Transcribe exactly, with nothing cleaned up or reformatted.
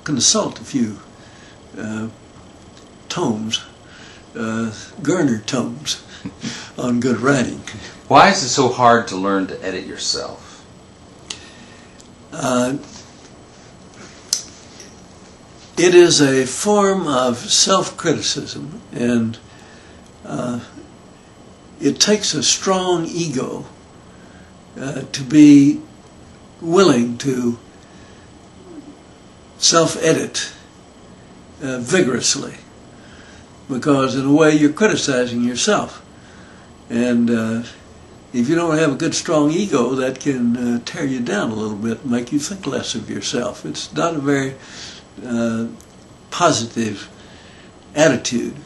consult a few uh, tomes, uh, Garner tomes, on good writing. Why is it so hard to learn to edit yourself? Uh, it is a form of self-criticism, and uh, it takes a strong ego uh, to be willing to self-edit uh, vigorously, because in a way you're criticizing yourself, and uh, if you don't have a good strong ego, that can uh, tear you down a little bit and make you think less of yourself. It's not a very uh, positive attitude.